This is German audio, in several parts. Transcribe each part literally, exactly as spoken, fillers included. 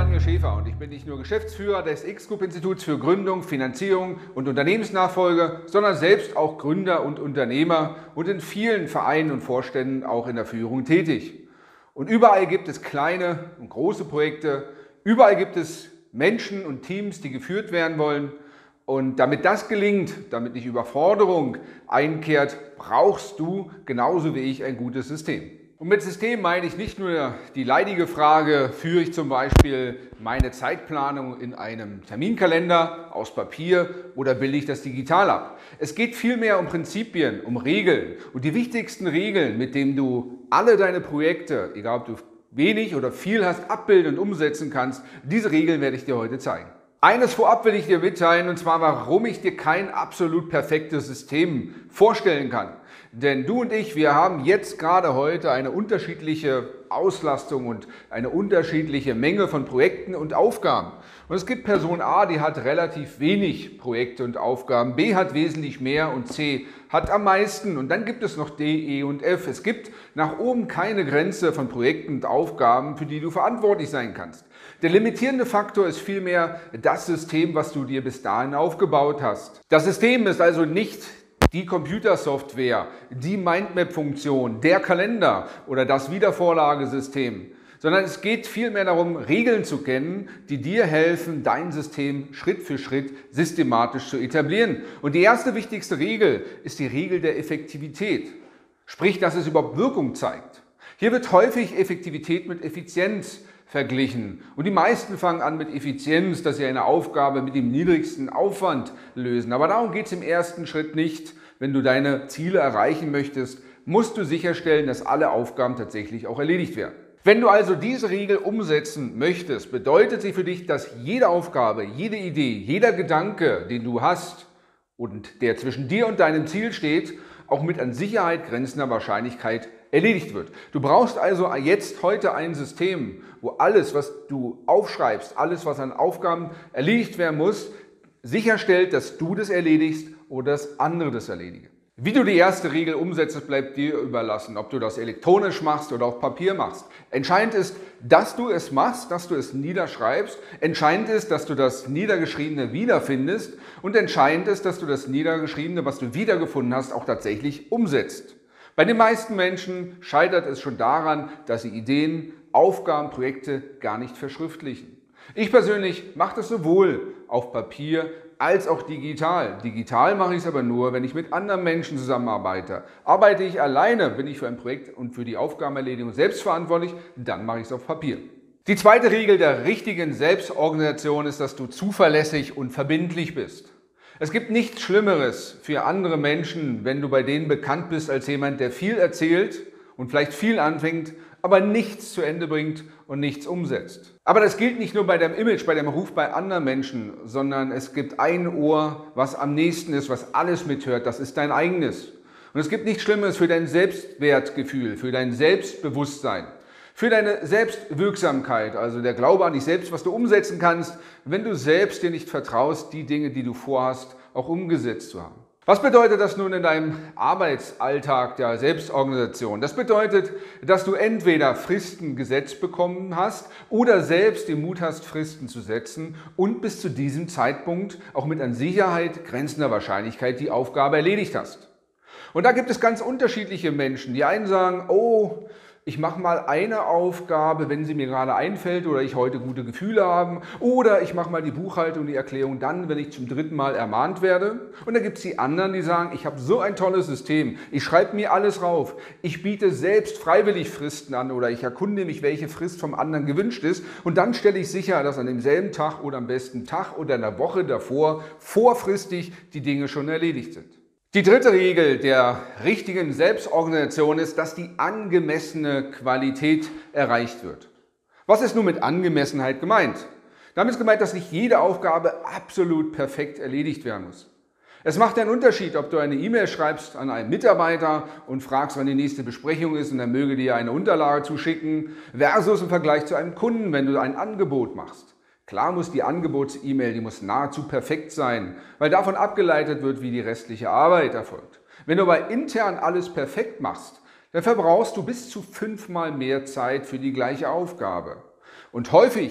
Daniel Schäfer und ich bin nicht nur Geschäftsführer des X-Group-Instituts für Gründung, Finanzierung und Unternehmensnachfolge, sondern selbst auch Gründer und Unternehmer und in vielen Vereinen und Vorständen auch in der Führung tätig. Und überall gibt es kleine und große Projekte, überall gibt es Menschen und Teams, die geführt werden wollen. Und damit das gelingt, damit nicht Überforderung einkehrt, brauchst du genauso wie ich ein gutes System. Und mit System meine ich nicht nur die leidige Frage, führe ich zum Beispiel meine Zeitplanung in einem Terminkalender aus Papier oder bilde ich das digital ab. Es geht vielmehr um Prinzipien, um Regeln. Und die wichtigsten Regeln, mit denen du alle deine Projekte, egal ob du wenig oder viel hast, abbilden und umsetzen kannst, diese Regeln werde ich dir heute zeigen. Eines vorab will ich dir mitteilen, und zwar, warum ich dir kein absolut perfektes System vorstellen kann. Denn du und ich, wir haben jetzt gerade heute eine unterschiedliche Auslastung und eine unterschiedliche Menge von Projekten und Aufgaben. Und es gibt Person A, die hat relativ wenig Projekte und Aufgaben, B hat wesentlich mehr und C hat am meisten. Und dann gibt es noch D, E und F. Es gibt nach oben keine Grenze von Projekten und Aufgaben, für die du verantwortlich sein kannst. Der limitierende Faktor ist vielmehr das System, was du dir bis dahin aufgebaut hast. Das System ist also nicht die Computersoftware, die Mindmap-Funktion, der Kalender oder das Wiedervorlagesystem, sondern es geht vielmehr darum, Regeln zu kennen, die dir helfen, dein System Schritt für Schritt systematisch zu etablieren. Und die erste wichtigste Regel ist die Regel der Effektivität, sprich, dass es überhaupt Wirkung zeigt. Hier wird häufig Effektivität mit Effizienz verglichen. Und die meisten fangen an mit Effizienz, dass sie eine Aufgabe mit dem niedrigsten Aufwand lösen. Aber darum geht es im ersten Schritt nicht. Wenn du deine Ziele erreichen möchtest, musst du sicherstellen, dass alle Aufgaben tatsächlich auch erledigt werden. Wenn du also diese Regel umsetzen möchtest, bedeutet sie für dich, dass jede Aufgabe, jede Idee, jeder Gedanke, den du hast und der zwischen dir und deinem Ziel steht, auch mit an Sicherheit grenzender Wahrscheinlichkeit erledigt wird. Du brauchst also jetzt heute ein System, wo alles, was du aufschreibst, alles, was an Aufgaben erledigt werden muss, sicherstellt, dass du das erledigst oder dass andere das erledigen. Wie du die erste Regel umsetzt, bleibt dir überlassen, ob du das elektronisch machst oder auf Papier machst. Entscheidend ist, dass du es machst, dass du es niederschreibst. Entscheidend ist, dass du das Niedergeschriebene wiederfindest. Und entscheidend ist, dass du das Niedergeschriebene, was du wiedergefunden hast, auch tatsächlich umsetzt. Bei den meisten Menschen scheitert es schon daran, dass sie Ideen, Aufgaben, Projekte gar nicht verschriftlichen. Ich persönlich mache das sowohl auf Papier als auch digital. Digital mache ich es aber nur, wenn ich mit anderen Menschen zusammenarbeite. Arbeite ich alleine, bin ich für ein Projekt und für die Aufgabenerledigung selbst verantwortlich, dann mache ich es auf Papier. Die zweite Regel der richtigen Selbstorganisation ist, dass du zuverlässig und verbindlich bist. Es gibt nichts Schlimmeres für andere Menschen, wenn du bei denen bekannt bist als jemand, der viel erzählt und vielleicht viel anfängt, aber nichts zu Ende bringt und nichts umsetzt. Aber das gilt nicht nur bei deinem Image, bei deinem Ruf bei anderen Menschen, sondern es gibt ein Ohr, was am nächsten ist, was alles mithört, das ist dein eigenes. Und es gibt nichts Schlimmes für dein Selbstwertgefühl, für dein Selbstbewusstsein, für deine Selbstwirksamkeit, also der Glaube an dich selbst, was du umsetzen kannst, wenn du selbst dir nicht vertraust, die Dinge, die du vorhast, auch umgesetzt zu haben. Was bedeutet das nun in deinem Arbeitsalltag der Selbstorganisation? Das bedeutet, dass du entweder Fristen gesetzt bekommen hast oder selbst den Mut hast, Fristen zu setzen und bis zu diesem Zeitpunkt auch mit an Sicherheit grenzender Wahrscheinlichkeit die Aufgabe erledigt hast. Und da gibt es ganz unterschiedliche Menschen. Die einen sagen, oh, ich mache mal eine Aufgabe, wenn sie mir gerade einfällt oder ich heute gute Gefühle habe. Oder ich mache mal die Buchhaltung, die Erklärung dann, wenn ich zum dritten Mal ermahnt werde. Und dann gibt es die anderen, die sagen, ich habe so ein tolles System. Ich schreibe mir alles rauf. Ich biete selbst freiwillig Fristen an oder ich erkunde mich, welche Frist vom anderen gewünscht ist. Und dann stelle ich sicher, dass an demselben Tag oder am besten Tag oder in der Woche davor vorfristig die Dinge schon erledigt sind. Die dritte Regel der richtigen Selbstorganisation ist, dass die angemessene Qualität erreicht wird. Was ist nun mit Angemessenheit gemeint? Damit ist gemeint, dass nicht jede Aufgabe absolut perfekt erledigt werden muss. Es macht einen Unterschied, ob du eine E-Mail schreibst an einen Mitarbeiter und fragst, wann die nächste Besprechung ist und er möge dir eine Unterlage zuschicken, versus im Vergleich zu einem Kunden, wenn du ein Angebot machst. Klar muss die Angebots-E-Mail, die muss nahezu perfekt sein, weil davon abgeleitet wird, wie die restliche Arbeit erfolgt. Wenn du aber intern alles perfekt machst, dann verbrauchst du bis zu fünfmal mehr Zeit für die gleiche Aufgabe. Und häufig,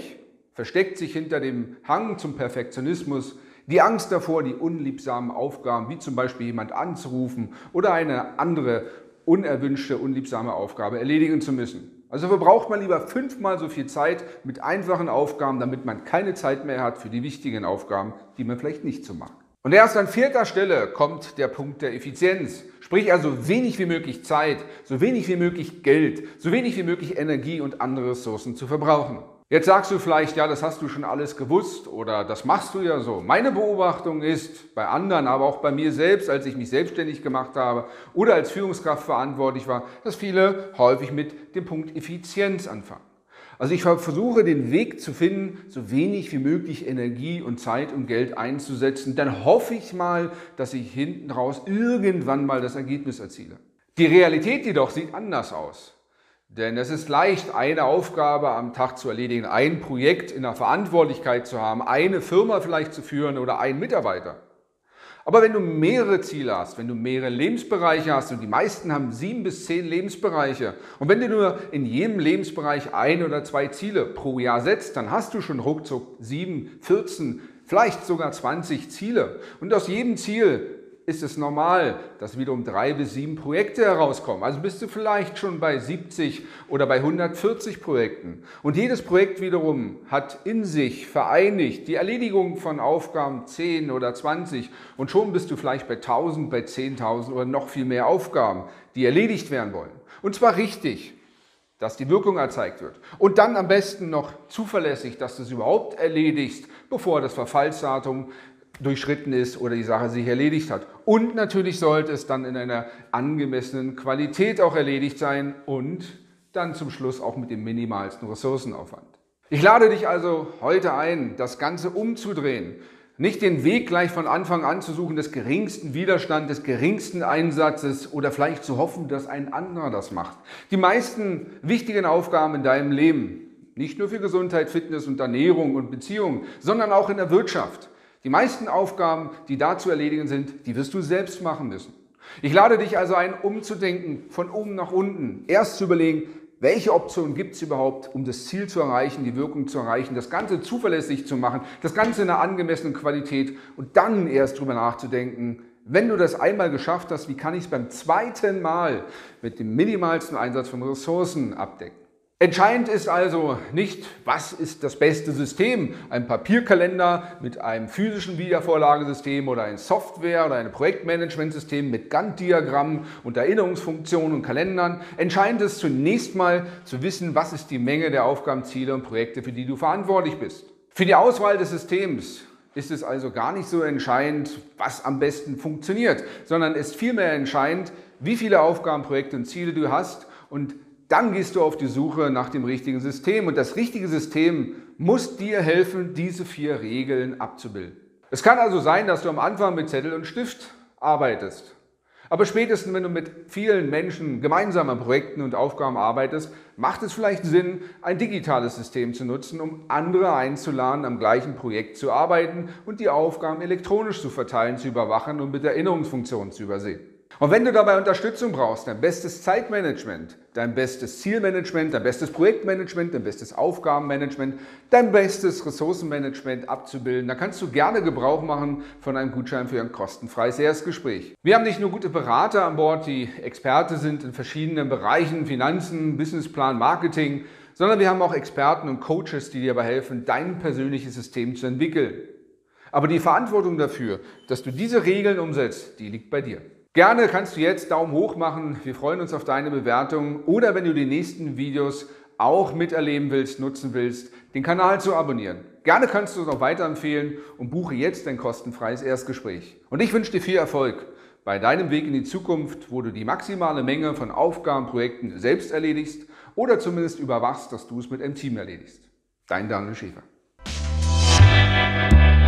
versteckt sich hinter dem Hang zum Perfektionismus die Angst davor, die unliebsamen Aufgaben, wie zum Beispiel jemand anzurufen oder eine andere unerwünschte, unliebsame Aufgabe erledigen zu müssen. Also verbraucht man lieber fünfmal so viel Zeit mit einfachen Aufgaben, damit man keine Zeit mehr hat für die wichtigen Aufgaben, die man vielleicht nicht so mag. Und erst an vierter Stelle kommt der Punkt der Effizienz. Sprich also wenig wie möglich Zeit, so wenig wie möglich Geld, so wenig wie möglich Energie und andere Ressourcen zu verbrauchen. Jetzt sagst du vielleicht, ja, das hast du schon alles gewusst oder das machst du ja so. Meine Beobachtung ist bei anderen, aber auch bei mir selbst, als ich mich selbstständig gemacht habe oder als Führungskraft verantwortlich war, dass viele häufig mit dem Punkt Effizienz anfangen. Also ich versuche den Weg zu finden, so wenig wie möglich Energie und Zeit und Geld einzusetzen. Dann hoffe ich mal, dass ich hinten raus irgendwann mal das Ergebnis erziele. Die Realität jedoch sieht anders aus. Denn es ist leicht, eine Aufgabe am Tag zu erledigen, ein Projekt in der Verantwortlichkeit zu haben, eine Firma vielleicht zu führen oder einen Mitarbeiter. Aber wenn du mehrere Ziele hast, wenn du mehrere Lebensbereiche hast, und die meisten haben sieben bis zehn Lebensbereiche, und wenn du nur in jedem Lebensbereich ein oder zwei Ziele pro Jahr setzt, dann hast du schon ruckzuck sieben, vierzehn, vielleicht sogar zwanzig Ziele. Und aus jedem Ziel ist es normal, dass wiederum drei bis sieben Projekte herauskommen. Also bist du vielleicht schon bei siebzig oder bei hundertvierzig Projekten. Und jedes Projekt wiederum hat in sich vereinigt die Erledigung von Aufgaben zehn oder zwanzig. Und schon bist du vielleicht bei tausend, bei zehntausend oder noch viel mehr Aufgaben, die erledigt werden wollen. Und zwar richtig, dass die Wirkung erzeigt wird. Und dann am besten noch zuverlässig, dass du es überhaupt erledigst, bevor das Verfallsdatum durchschritten ist oder die Sache sich erledigt hat. Und natürlich sollte es dann in einer angemessenen Qualität auch erledigt sein und dann zum Schluss auch mit dem minimalsten Ressourcenaufwand. Ich lade dich also heute ein, das Ganze umzudrehen. Nicht den Weg gleich von Anfang an zu suchen, des geringsten Widerstands, des geringsten Einsatzes oder vielleicht zu hoffen, dass ein anderer das macht. Die meisten wichtigen Aufgaben in deinem Leben, nicht nur für Gesundheit, Fitness und Ernährung und Beziehungen, sondern auch in der Wirtschaft. Die meisten Aufgaben, die da zu erledigen sind, die wirst du selbst machen müssen. Ich lade dich also ein, umzudenken, von oben nach unten. Erst zu überlegen, welche Optionen gibt es überhaupt, um das Ziel zu erreichen, die Wirkung zu erreichen, das Ganze zuverlässig zu machen, das Ganze in einer angemessenen Qualität und dann erst drüber nachzudenken, wenn du das einmal geschafft hast, wie kann ich es beim zweiten Mal mit dem minimalsten Einsatz von Ressourcen abdecken. Entscheidend ist also nicht, was ist das beste System, ein Papierkalender mit einem physischen Wiedervorlagesystem oder ein Software- oder ein Projektmanagementsystem mit Gantt-Diagrammen und Erinnerungsfunktionen und Kalendern. Entscheidend ist zunächst mal zu wissen, was ist die Menge der Aufgaben, Ziele und Projekte, für die du verantwortlich bist. Für die Auswahl des Systems ist es also gar nicht so entscheidend, was am besten funktioniert, sondern ist vielmehr entscheidend, wie viele Aufgaben, Projekte und Ziele du hast und dann gehst du auf die Suche nach dem richtigen System und das richtige System muss dir helfen, diese vier Regeln abzubilden. Es kann also sein, dass du am Anfang mit Zettel und Stift arbeitest. Aber spätestens, wenn du mit vielen Menschen gemeinsam an Projekten und Aufgaben arbeitest, macht es vielleicht Sinn, ein digitales System zu nutzen, um andere einzuladen, am gleichen Projekt zu arbeiten und die Aufgaben elektronisch zu verteilen, zu überwachen und mit Erinnerungsfunktionen zu übersehen. Und wenn du dabei Unterstützung brauchst, dein bestes Zeitmanagement, dein bestes Zielmanagement, dein bestes Projektmanagement, dein bestes Aufgabenmanagement, dein bestes Ressourcenmanagement abzubilden, dann kannst du gerne Gebrauch machen von einem Gutschein für ein kostenfreies Erstgespräch. Wir haben nicht nur gute Berater an Bord, die Experte sind in verschiedenen Bereichen, Finanzen, Businessplan, Marketing, sondern wir haben auch Experten und Coaches, die dir dabei helfen, dein persönliches System zu entwickeln. Aber die Verantwortung dafür, dass du diese Regeln umsetzt, die liegt bei dir. Gerne kannst du jetzt Daumen hoch machen, wir freuen uns auf deine Bewertung oder wenn du die nächsten Videos auch miterleben willst, nutzen willst, den Kanal zu abonnieren. Gerne kannst du es auch weiterempfehlen und buche jetzt dein kostenfreies Erstgespräch. Und ich wünsche dir viel Erfolg bei deinem Weg in die Zukunft, wo du die maximale Menge von Aufgaben, Projekten selbst erledigst oder zumindest überwachst, dass du es mit einem Team erledigst. Dein Daniel Schäfer.